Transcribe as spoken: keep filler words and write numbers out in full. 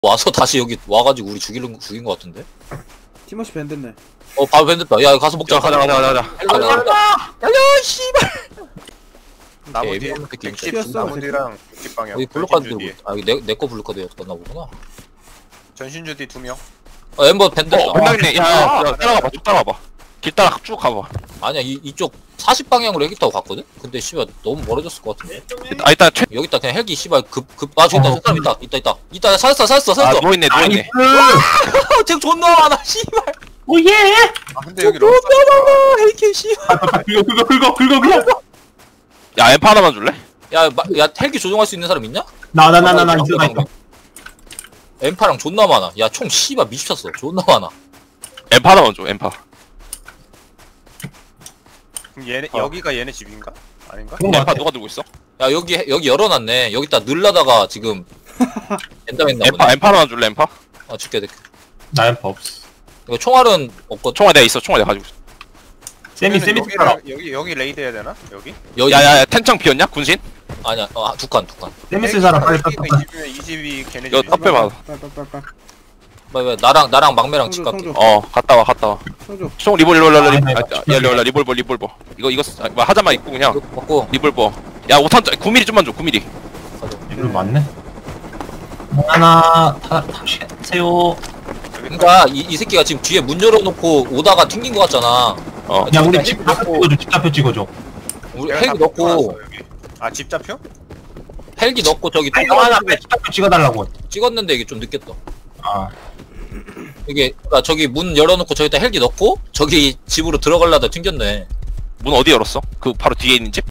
와서 다시 여기 와가지고 우리 죽이는 죽인 것 같은데? 티머시 밴드네. 어 바로 밴드다. 야 가서 먹자. 야, 가자 가자 가자 가자. 야야 씨발. 나무 뒤에 애매한 느낌 백십 튀었어, 나무 뒤랑 육십 방향. 여기 블루카드 전신주 들고. 뒤에. 아 이거 내내 거 블루카드였었나 보구나. 전신주 뒤 두 명. 어 엠버 밴드. 어, 밴드 있네. 야, 야, 야, 따라가봐. 쭉 따라가봐. 길 따라 쭉 가봐. 아니야 이 이쪽 사십 방향으로 헬기 타고 갔거든? 근데 씨발 너무 멀어졌을 것 같은데? 아, 일단 최. 여기 있다 그냥 헬기 씨발 급급아 저기 있다 저기 있다 있다 있다 있다 살았어 살았어 아, 살았어. 누워 있네, 누워 있네. 어 쟤 존나 많아 씨발. 오예! 아 근데 여기 존나 럭스. 많아 헬기 씨발. 긁어 긁어 긁어 긁어 그냥 야, 엠파 하나만 줄래? 야, 마, 야 헬기 조종할 수 있는 사람 있냐? 나 나 나 나 있어 나 있어. 엠파랑 존나 많아. 야 총 씨발 미쳤어. 존나 많아. 엠파 하나만 줘, 엠파. 그럼 얘네 어. 여기가 얘네 집인가? 아닌가? 그런 거 엠파 같아. 누가 들고 있어? 야 여기 여기 열어놨네. 여기다 늘라다가 지금 엔담했나 엠파, 보네. 엠파 하나만 줄래, 엠파? 아 줄게 줄게. 나 엠파 없어. 이거 총알은 없거든. 총알 내가 있어, 총알 내가 가지고 있어. 세미 그러면은 세미 여기랑 스타라. 여기 여기 레이드 해야 되나? 여기? 여기 야, 야, 야, 텐창 비었냐? 군신? 아니야. 어, 두 칸, 두 칸. 세미 쓸 사람 빨리 빨리 여기가 빨리. 이 집이면 이 집이 걔네 이거 집이지. 딱 빼봐. 빨빨빨빨. 왜, 왜, 나랑 나랑 막매랑 집 성조 갈게. 성조 어, 갔다 와, 갔다 와. 성조. 총 리볼, 리볼, 리볼, 아, 리볼. 네, 아, 네. 야, 리볼, 리볼, 리볼버, 리볼버. 이거, 이거, 아, 뭐 하자만 있고 그냥. 이거 먹고 리볼버. 야, 오탄, 구 밀리미터 좀만 줘, 구 밀리미터. 가자. 이거 맞네. 하나 타 타세요. 그러니까 이, 이 새끼가 지금 뒤에 문 열어놓고 오다가 튕긴 것 같잖아. 어. 야 우리 헬기 집 앞에 넣고, 찍어줘. 집 앞에 찍어줘. 우리 내가 헬기 다 넣고 뽑아놨어, 여기. 아 집 잡혀? 헬기 넣고 저기 아니 또 형 하나 앞에 집 앞에 찍어달라고. 찍었는데 이게 좀 늦겠다. 아 이게 그러니까 저기 문 열어놓고 저기다 헬기 넣고 저기 집으로 들어가려다 튕겼네. 문 어디 열었어? 그 바로 뒤에 있는 집?